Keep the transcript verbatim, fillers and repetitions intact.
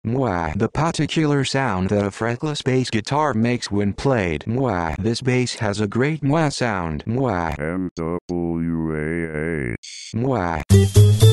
Mwah. The particular sound that a fretless bass guitar makes when played. Mwah. This bass has a great mwah sound. Mwah. M W A H. Mwah.